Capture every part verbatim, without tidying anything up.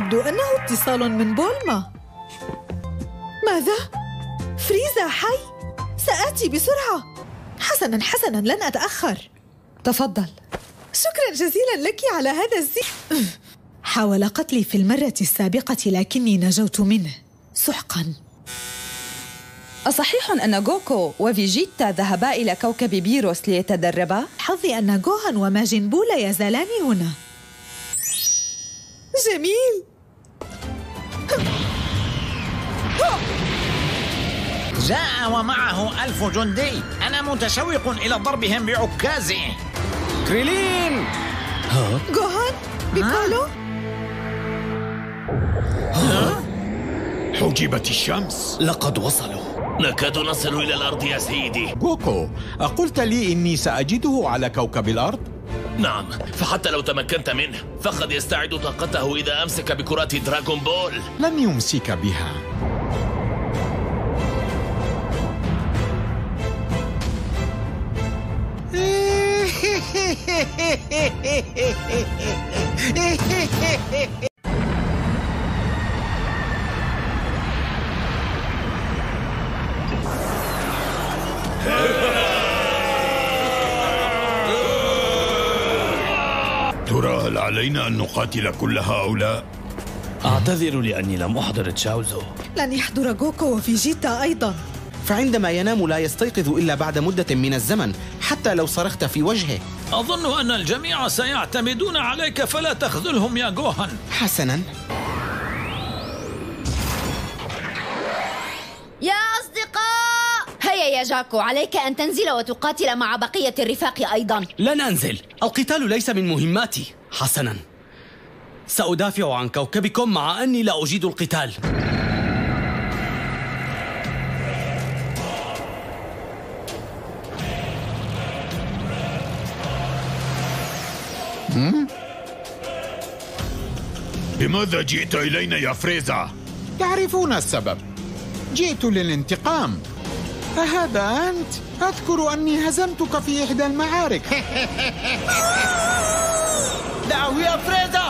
يبدو أنه اتصال من بولما. ماذا؟ فريزا حي؟ سآتي بسرعة. حسناً حسناً، لن أتأخر. تفضل. شكراً جزيلاً لك على هذا الزي. حاول قتلي في المرة السابقة لكني نجوت منه. سحقاً. أصحيح أن غوكو وفيجيتا ذهبا إلى كوكب بيروس ليتدربا؟ حظي أن غوهان وماجين بو لا يزالان هنا. جميل. جاء ومعه ألف جندي. أنا متشوق إلى ضربهم بعكازي. كريلين! ها؟ غوهان؟ بيكولو؟ حجبت الشمس. لقد وصلوا. نكاد نصل إلى الأرض يا سيدي. غوكو، أقلت لي إني سأجده على كوكب الأرض؟ نعم، فحتى لو تمكنت منه فقد يستعيد طاقته إذا أمسك بكرات دراغون بول. لن يمسك بها. ترى هل علينا أن نقاتل كل هؤلاء؟ أعتذر لأني لم أحضر تشاوزو. لن يحضر غوكو وفيجيتا أيضا. فعندما ينام لا يستيقظ إلا بعد مدة من الزمن، حتى لو صرخت في وجهه. أظن أن الجميع سيعتمدون عليك فلا تخذلهم يا غوهان. حسناً. يا أصدقاء، هيا يا جاكو، عليك أن تنزل وتقاتل مع بقية الرفاق أيضاً. لن أنزل، القتال ليس من مهماتي. حسناً، سأدافع عن كوكبكم مع أني لا أجيد القتال. بماذا جئت إلينا يا فريزا؟ تعرفون السبب. جئت للانتقام. أهذا أنت؟ أذكر أني هزمتك في إحدى المعارك. دعه يا فريزا.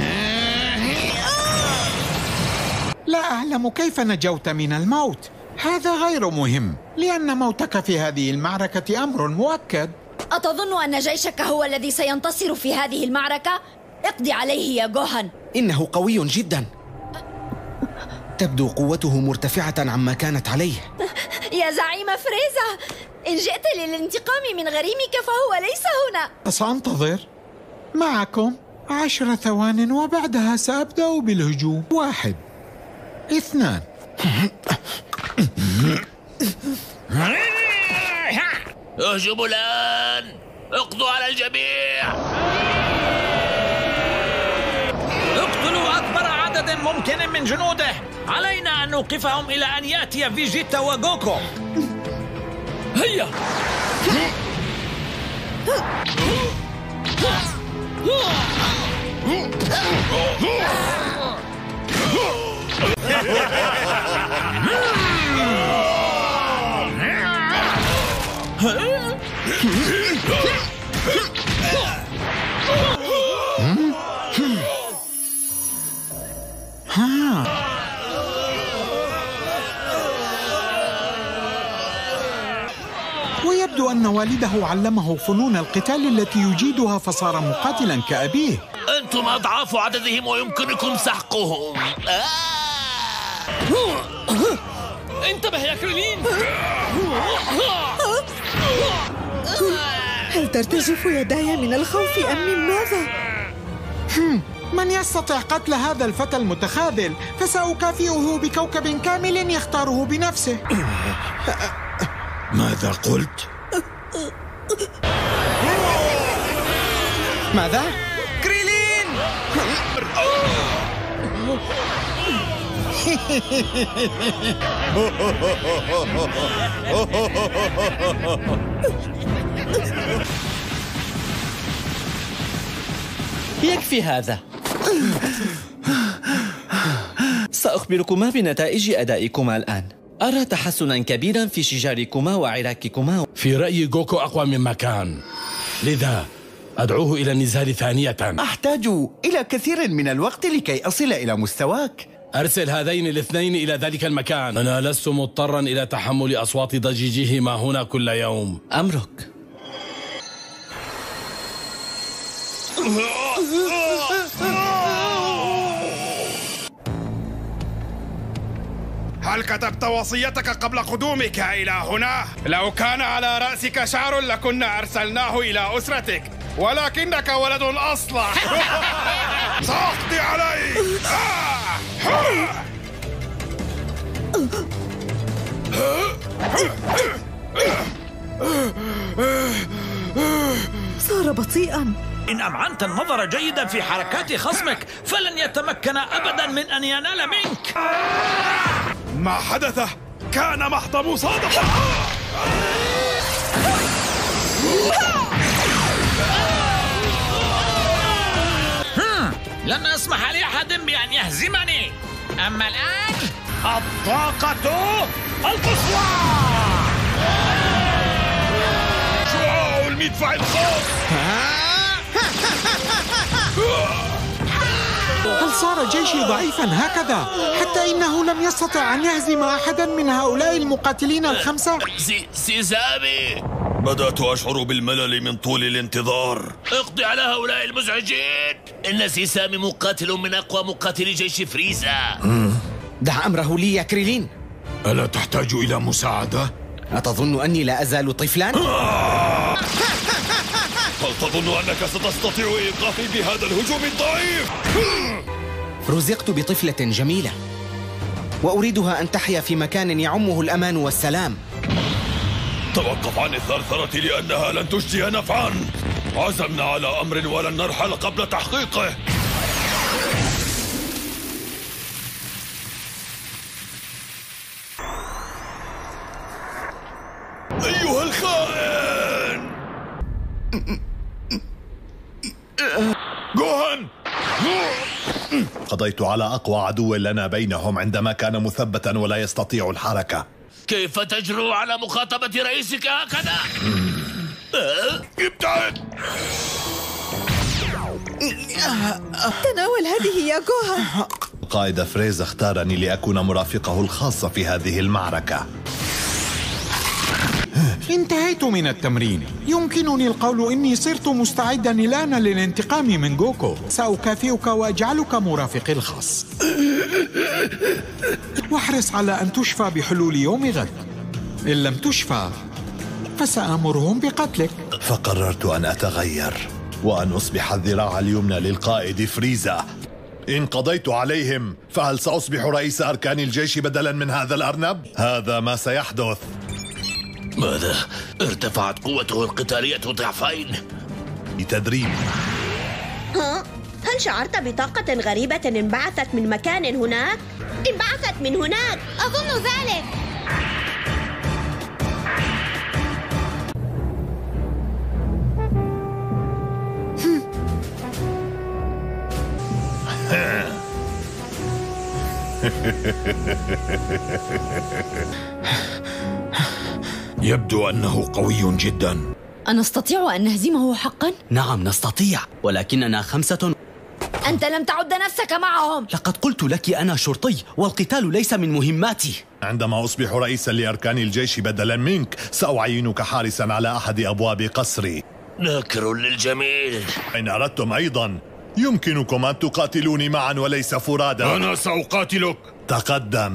لا أعلم كيف نجوت من الموت. هذا غير مهم، لأن موتك في هذه المعركة أمر مؤكد. أتظن أن جيشك هو الذي سينتصر في هذه المعركة؟ اقضي عليه يا غوهان. إنه قوي جدا. تبدو قوته مرتفعة عما كانت عليه. يا زعيم فريزا، إن جئت للانتقام من غريمك فهو ليس هنا. سأنتظر معكم عشر ثوان وبعدها سأبدأ بالهجوم. واحد، اثنان. اهجموا الآن، اقضوا على الجميع. اقتلوا أكبر عدد ممكن من جنوده. علينا أن نوقفهم إلى أن يأتي فيجيتا وغوكو. هيا. ويبدو أن والده علمه فنون القتال التي يجيدها فصار مقاتلا كأبيه. أنتم أضعاف عددهم ويمكنكم سحقهم. آه! انتبه يا كريلين. هل ترتجف يداي من الخوف أم من ماذا؟ من يستطيع قتل هذا الفتى المتخاذل فسأكافئه بكوكب كامل يختاره بنفسه. ماذا قلت؟ ماذا؟ كريلين! يكفي هذا. سأخبركما بنتائج أدائكما الآن. أرى تحسنا كبيرا في شجاركما وعراككما. في رأيي غوكو أقوى مما كان، لذا أدعوه إلى النزال ثانية. أحتاج إلى كثير من الوقت لكي أصل إلى مستواك. أرسل هذين الاثنين إلى ذلك المكان. أنا لست مضطرا إلى تحمل أصوات ضجيجهما هنا كل يوم. أمرك. هل كتبت وصيتك قبل قدومك إلى هنا؟ لو كان على رأسك شعر لكنا أرسلناه إلى أسرتك، ولكنك ولد أصلع. سأقضي عليك. صار بطيئا. إن أمعنت النظر جيدا في حركات خصمك فلن يتمكن أبدا من أن ينال منك. ما حدث كان محض مصادفة. لن أسمح لأحد بأن يهزمني. أما الآن الطاقة القصوى. شعاع المدفع الخاص. هل صار جيشي ضعيفا هكذا حتى إنه لم يستطع أن يهزم أحدا من هؤلاء المقاتلين الخمسة؟ سي سيزامي، بدأت أشعر بالملل من طول الانتظار. اقضي على هؤلاء المزعجين. إن سيسامي مقاتل من أقوى مقاتلي جيش فريزا. دع أمره لي يا كريلين. ألا تحتاج إلى مساعدة؟ أتظن أني لا أزال طفلا؟ هل تظن أنك ستستطيع إيقافي بهذا الهجوم الضعيف؟ رزقت بطفلة جميلة وأريدها أن تحيا في مكان يعمه الأمان والسلام. توقف عن الثرثرة لأنها لن تجدي نفعا. عزمنا على أمر ولن نرحل قبل تحقيقه. أيها الخائن جوهان، قضيت على أقوى عدو لنا بينهم عندما كان مثبتا ولا يستطيع الحركة. كيف تجرؤ على مخاطبة رئيسك هكذا؟ ابتعد. تناول هذه يا جوهان. قائد فريزا اختارني لأكون مرافقه الخاص في هذه المعركة. انتهيت من التمرين. يمكنني القول إني صرت مستعدا الآن للانتقام من جوكو. سأكافئك وأجعلك مرافقي الخاص. واحرص على أن تشفى بحلول يوم غد. إن لم تشفى فسأمرهم بقتلك. فقررت أن أتغير وأن أصبح الذراع اليمنى للقائد فريزا. إن قضيت عليهم فهل سأصبح رئيس أركان الجيش بدلا من هذا الأرنب؟ هذا ما سيحدث. ماذا؟ ارتفعت قوته القتالية ضعفين. بتدريب. ها؟ هل شعرت بطاقة غريبة انبعثت من مكان هناك؟ انبعثت من هناك، أظن ذلك. يبدو أنه قوي جدا. أنستطيع أن نهزمه حقا؟ نعم نستطيع، ولكننا خمسة. أنت لم تعد نفسك معهم. لقد قلت لك أنا شرطي والقتال ليس من مهماتي. عندما أصبح رئيسا لأركان الجيش بدلا منك سأعينك حارسا على أحد أبواب قصري. ناكر للجميل. إن أردتم أيضا يمكنكم أن تقاتلوني معا وليس فرادا. أنا سأقاتلك. تقدم.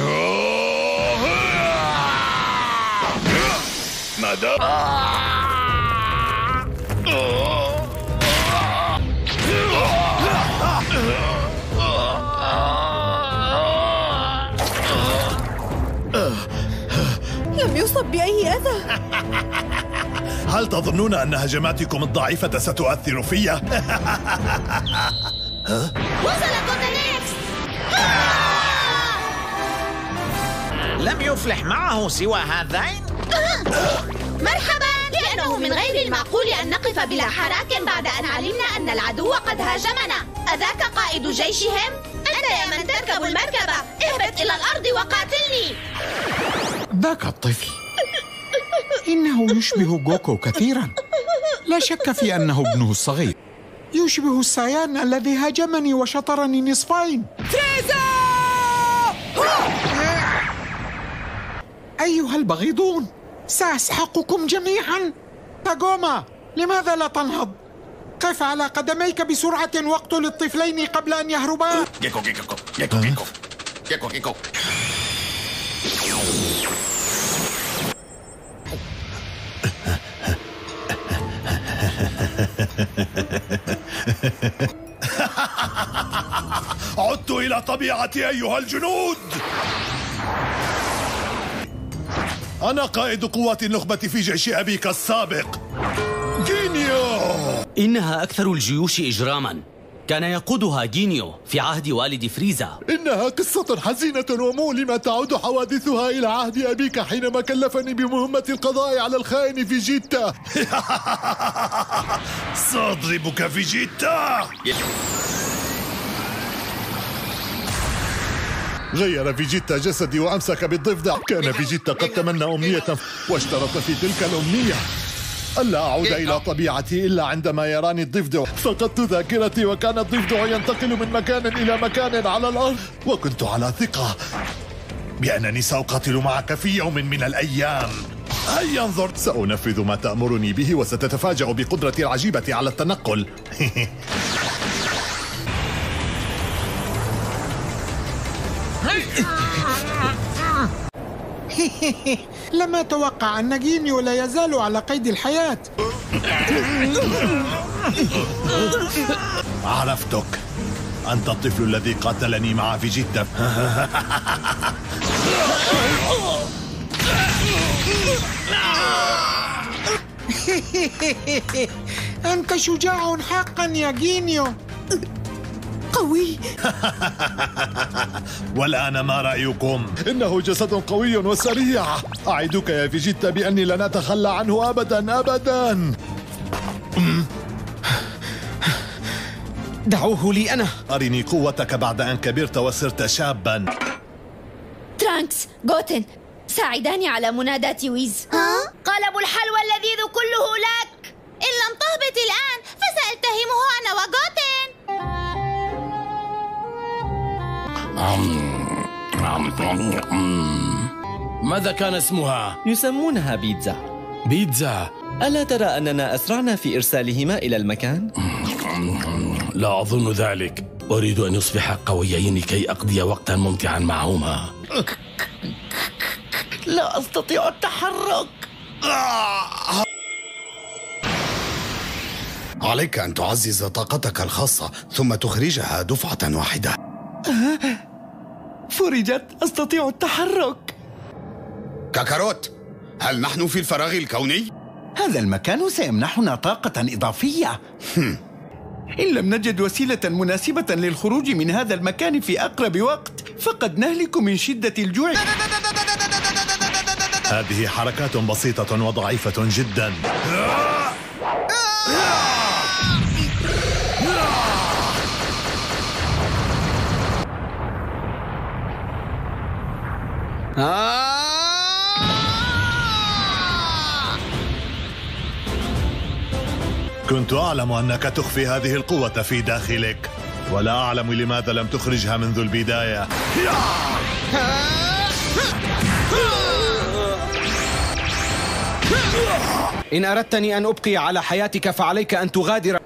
ماذا؟ لم يصب بأي أذى. هل تظنون أن هجماتكم الضعيفة ستؤثر في؟ وصل كوتانيكس. لم يفلح معه سوى هذين. مرحبا. لأنه من غير المعقول أن نقف بلا حراك بعد أن علمنا أن العدو قد هاجمنا. أذاك قائد جيشهم؟ أنت يا من تركب المركبة، اهبط إلى الأرض وقاتلني. ذاك الطفل إنه يشبه جوكو كثيرا. لا شك في أنه ابنه الصغير، يشبه السعيان الذي هاجمني وشطرني نصفين. فريزا! أيها البغيضون، سأسحقكم جميعا. تاغوما، لماذا لا تنهض؟ قف على قدميك بسرعة واقتل الطفلين قبل أن يهربا. جيكو جيكو جيكو جيكو جيكو جيكو. عدت إلى طبيعتي أيها الجنود. أنا قائد قوات النخبة في جيش أبيك السابق جينيو. إنها أكثر الجيوش إجراما، كان يقودها جينيو في عهد والد فريزا. إنها قصة حزينة ومؤلمة تعود حوادثها إلى عهد أبيك حينما كلفني بمهمة القضاء على الخائن فيجيتا. سأضربك فيجيتا. غير فيجيتا جسدي وأمسك بالضفدع. كان فيجيتا قد تمنى أمنية واشترط في تلك الأمنية ألا أعود إلى طبيعتي إلا عندما يراني الضفدع. فقدت ذاكرتي وكان الضفدع ينتقل من مكان إلى مكان على الأرض، وكنت على ثقة بأنني سأقاتل معك في يوم من الأيام. هيا انظر، سأنفذ ما تأمرني به وستتفاجأ بقدرتي العجيبة على التنقل. لم أتوقع أن جينيو لا يزال على قيد الحياة. عرفتك، أنت الطفل الذي قاتلني مع فيجيتا. أنت شجاع حقا يا جينيو. قوي. والآن ما رأيكم؟ إنه جسد قوي وسريع. أعدك يا فيجيتا بأني لن أتخلى عنه أبدا أبدا. دعوه لي أنا. أرني قوتك بعد أن كبرت وصرت شابا. ترانكس، غوتن، ساعداني على مناداة ويز. ها؟ قالب الحلوى اللذيذ كله لك. إن لم تهبط الآن فسأتهمه أنا وغوتن. ماذا كان اسمها؟ يسمونها بيتزا. بيتزا؟ ألا ترى أننا أسرعنا في إرسالهما إلى المكان؟ لا أظن ذلك. أريد أن يصبحا قويين كي أقضي وقتا ممتعا معهما. لا أستطيع التحرك. عليك أن تعزز طاقتك الخاصة ثم تخرجها دفعة واحدة. فرجت، أستطيع التحرك. كاكاروت، هل نحن في الفراغ الكوني؟ هذا المكان سيمنحنا طاقة إضافية. إن لم نجد وسيلة مناسبة للخروج من هذا المكان في أقرب وقت فقد نهلك من شدة الجوع. هذه حركات بسيطة وضعيفة جدا. كنت أعلم أنك تخفي هذه القوة في داخلك، ولا أعلم لماذا لم تخرجها منذ البداية. إن أردتني أن أبقي على حياتك فعليك أن تغادر.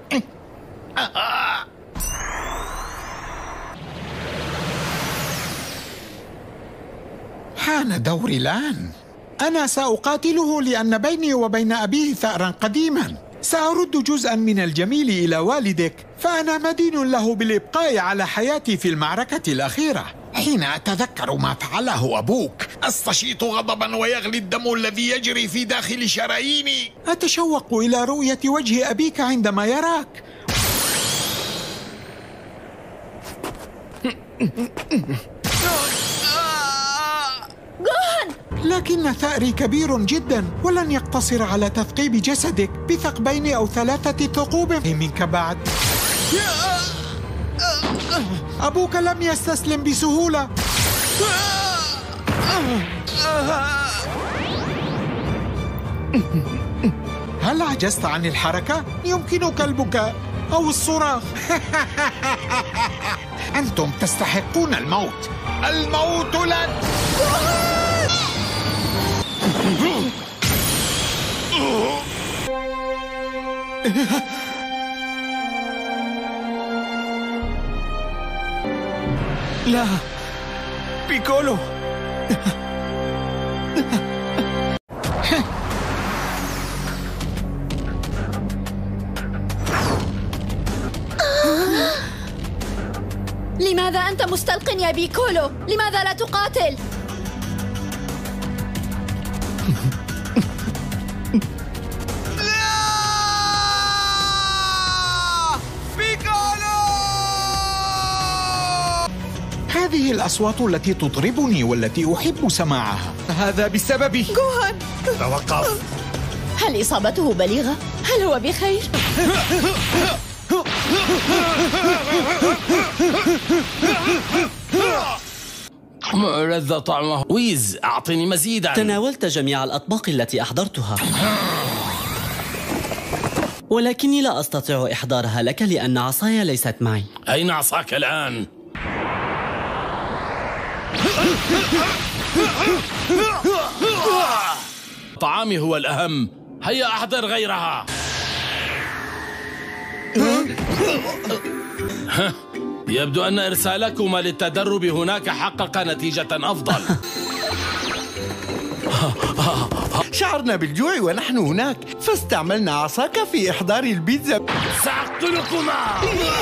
حان دوري الآن. أنا سأقاتله لأن بيني وبين أبيه ثأرا قديما. سأرد جزءا من الجميل إلى والدك، فأنا مدين له بالإبقاء على حياتي في المعركة الأخيرة. حين أتذكر ما فعله أبوك أستشيط غضبا ويغلي الدم الذي يجري في داخل شراييني. أتشوق إلى رؤية وجه أبيك عندما يراك. لكن ثأري كبير جدا ولن يقتصر على تثقيب جسدك بثقبين أو ثلاثة ثقوب منك بعد. أبوك لم يستسلم بسهولة. هل عجزت عن الحركة؟ يمكنك البكاء أو الصراخ. أنتم تستحقون الموت. الموت لن. لا بيكولو. لماذا أنت مستلق يا بيكولو؟ لماذا لا تقاتل؟ هذه الأصوات التي تطربني والتي أحب سماعها. هذا بسببي. جوهان توقف. هل إصابته بليغة؟ هل هو بخير؟ لذ طعمه. ويز أعطني مزيدا. تناولت جميع الأطباق التي أحضرتها، ولكني لا أستطيع إحضارها لك لأن عصاي ليست معي. أين عصاك الآن؟ طعامي هو الأهم، هيا أحضر غيرها. يبدو أن إرسالكما للتدرب هناك حقق نتيجة أفضل. شعرنا بالجوع ونحن هناك، فاستعملنا عصاك في إحضار البيتزا. سأقتلكما.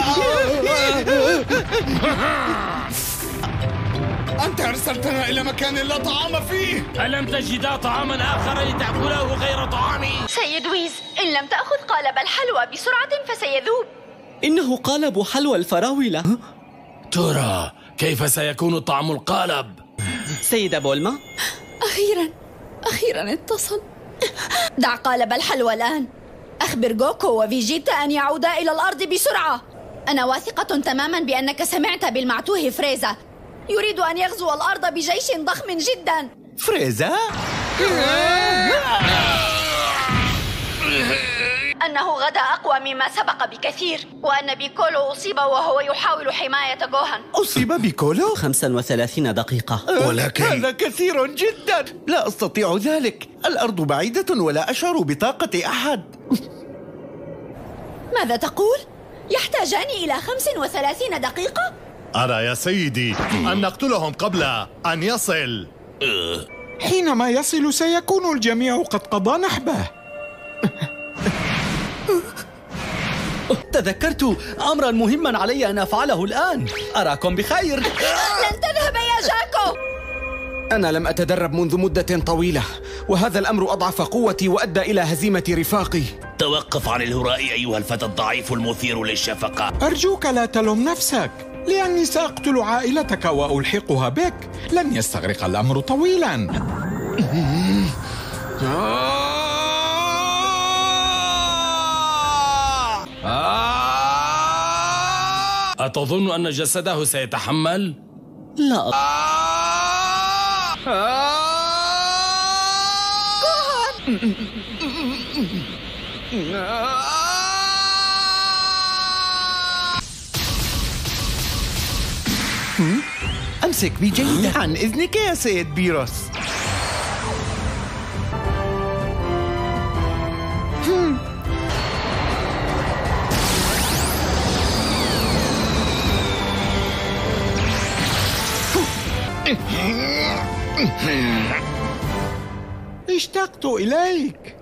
أنت أرسلتنا إلى مكان لا طعام فيه. ألم تجدا طعاما آخر لتأكله غير طعامي؟ سيد ويز، إن لم تأخذ قالب الحلوى بسرعة فسيذوب. إنه قالب حلوى الفراولة. ترى كيف سيكون طعم القالب؟ سيدة بولما، أخيرا أخيرا اتصل. دع قالب الحلوى الآن. أخبر جوكو وفيجيتا أن يعودا إلى الأرض بسرعة. أنا واثقة تماما بأنك سمعت بالمعتوه فريزا، يريد أن يغزو الأرض بجيش ضخم جدا. فريزا؟ أنه غدا أقوى مما سبق بكثير، وأن بيكولو أصيب وهو يحاول حماية جوهان. أصيب بيكولو؟ خمسة وثلاثين دقيقة. ولكن هذا كثير جدا، لا أستطيع ذلك. الأرض بعيدة ولا أشعر بطاقة أحد. ماذا تقول؟ يحتاجان إلى خمس وثلاثين دقيقة؟ أرى يا سيدي أن نقتلهم قبل أن يصل. حينما يصل سيكون الجميع قد قضى نحبه. تذكرت أمرا مهما علي أن أفعله الآن. أراكم بخير. لن تذهب يا جاكو. أنا لم أتدرب منذ مدة طويلة، وهذا الأمر أضعف قوتي وأدى إلى هزيمة رفاقي. توقف عن الهراء أيها الفتى الضعيف المثير للشفقة. أرجوك لا تلوم نفسك، لأني سأقتل عائلتك وألحقها بك. لن يستغرق الأمر طويلا. أتظن أن جسده سيتحمل؟ لا. أمسك بجيدة. عن إذنك يا سيد بيروس. اشتقت إليك.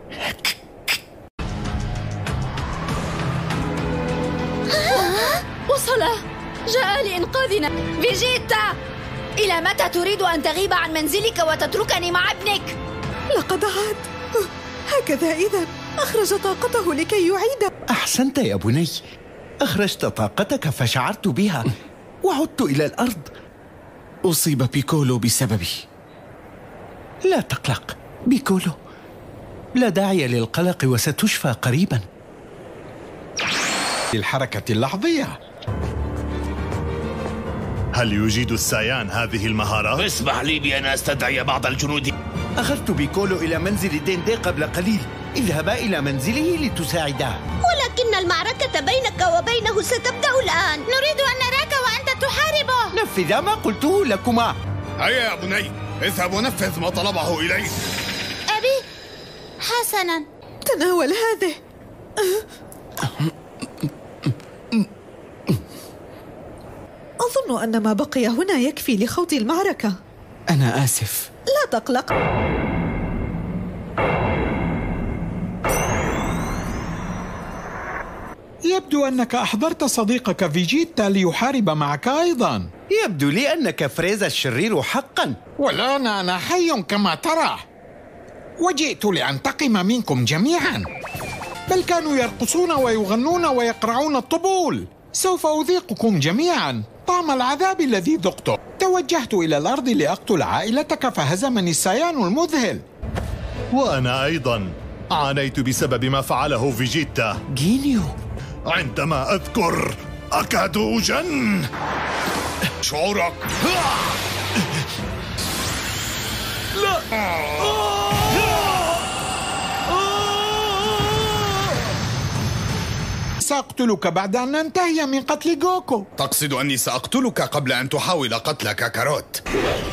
وصل، جاء لإنقاذنا. فيجيتا، إلى متى تريد أن تغيب عن منزلك وتتركني مع ابنك؟ لقد عاد. هكذا إذن أخرج طاقته لكي يعيد. أحسنت يا بني، أخرجت طاقتك فشعرت بها وعدت إلى الأرض. أصيب بيكولو بسببي. لا تقلق بيكولو، لا داعي للقلق وستشفى قريبا. الحركة اللحظية. هل يجيد السايان هذه المهارات؟ اسمح لي بأن أستدعي بعض الجنود. أخذت بيكولو إلى منزل ديندي قبل قليل، اذهبا إلى منزله لتساعداه. ولكن المعركة بينك وبينه ستبدأ الآن. نريد أن نراك وأنت تحاربه. نفذا ما قلته لكما. هيا يا بني، اذهب ونفذ ما طلبه إليك. أبي، حسناً. تناول هذه. أظن أن ما بقي هنا يكفي لخوض المعركة. أنا آسف. لا تقلق. يبدو أنك أحضرت صديقك فيجيتا ليحارب معك أيضا. يبدو لي أنك فريزا الشرير حقا. والآن أنا حي كما ترى، وجئت لأنتقم منكم جميعا. بل كانوا يرقصون ويغنون ويقرعون الطبول. سوف أذيقكم جميعا طعم العذاب الذي ذقته. توجهت إلى الأرض لأقتل عائلتك فهزمني السيان المذهل. وأنا أيضا عانيت بسبب ما فعله فيجيتا. جينيو، عندما أذكر أكاد أجن. شعورك. لا. سأقتلك بعد أن ننتهي من قتل غوكو. تقصد أني سأقتلك قبل أن تحاول قتل كاكاروت؟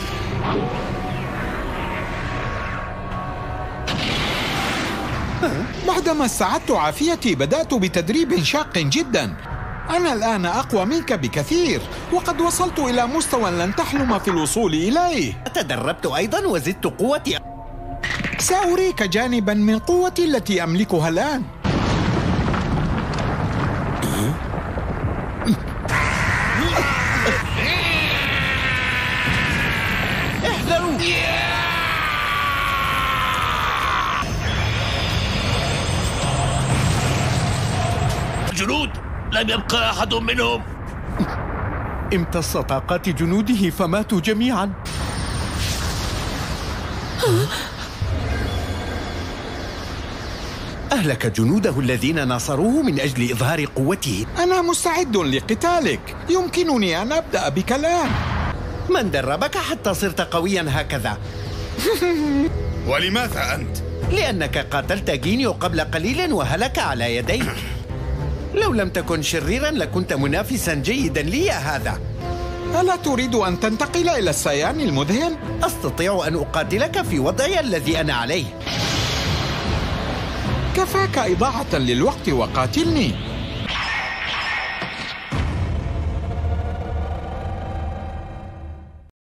بعدما استعدت عافيتي بدأت بتدريب شاق جدا. أنا الآن أقوى منك بكثير، وقد وصلت إلى مستوى لن تحلم في الوصول إليه. تدربت أيضا وزدت قوتي. سأريك جانبا من قوتي التي أملكها الآن. احذروا. جنود، لم يبقى أحد منهم. امتص طاقات جنوده فماتوا جميعا. أهلك جنوده الذين ناصروه من أجل إظهار قوته. أنا مستعد لقتالك، يمكنني أن أبدأ بك الآن. من دربك حتى صرت قويا هكذا؟ ولماذا أنت؟ لأنك قاتلت جينيو قبل قليل وهلك على يديك. لو لم تكن شريرا لكنت منافسا جيدا لي يا هذا. ألا تريد أن تنتقل إلى السيان المذهل؟ أستطيع أن أقاتلك في وضعي الذي أنا عليه. كفاك إضاعة للوقت وقاتلني.